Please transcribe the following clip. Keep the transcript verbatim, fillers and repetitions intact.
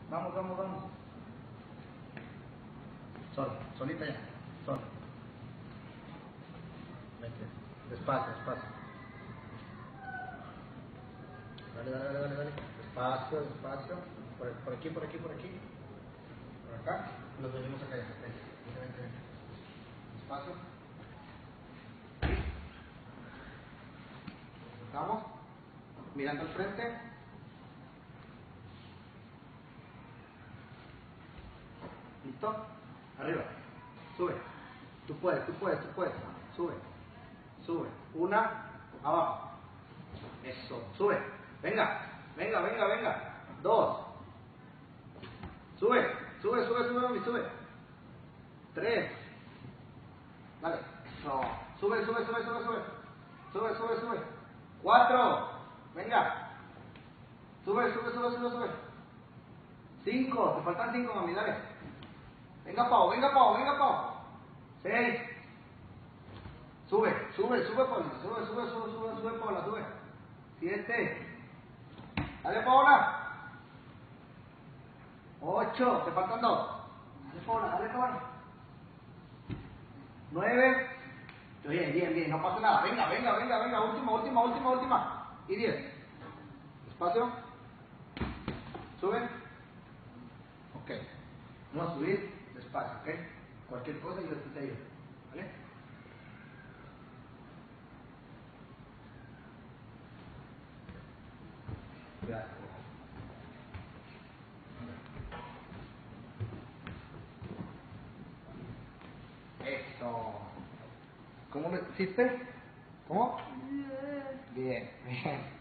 Vamos, vamos, vamos. Solo, solita ya. Solo. Vente. Despacio, despacio. Dale, dale, dale, dale, dale. Despacio, despacio. Por, por aquí, por aquí, por aquí. Por acá. Nos venimos acá. Vente, vente, vente, vente. Despacio. Estamos. Mirando al frente. ¿Listo? Arriba. Sube. Tú puedes, tú puedes, tú puedes. Sube. Sube. Una. Abajo. Eso. Sube. Venga. Venga, venga, venga. Dos. Sube. Sube, sube, sube, mami. Sube. Tres. Dale. Eso. Sube, sube, sube, sube, sube. Sube, sube, sube. Cuatro. Venga. Sube, sube, sube, sube, sube. Cinco. Te faltan cinco, mami. Dale. Venga, Pau, venga, Pau, venga, Pau. Seis. Sube, sube, sube, Paula. Sube, sube, sube, sube, sube, Paula, sube. Siete. Dale, Paula. Ocho. Te faltan dos. Dale, Paula, dale, Paula. Nueve. Bien, bien, bien. No pasa nada. Venga, venga, venga, venga. Última, última, última, última. Y diez. Despacio. Sube. Ok. Vamos a subir. Despacio, ¿ok? Cualquier cosa yo te ayudo, ¿vale? Gracias. Eso. ¿Cómo lo hiciste? ¿Cómo? Bien, bien.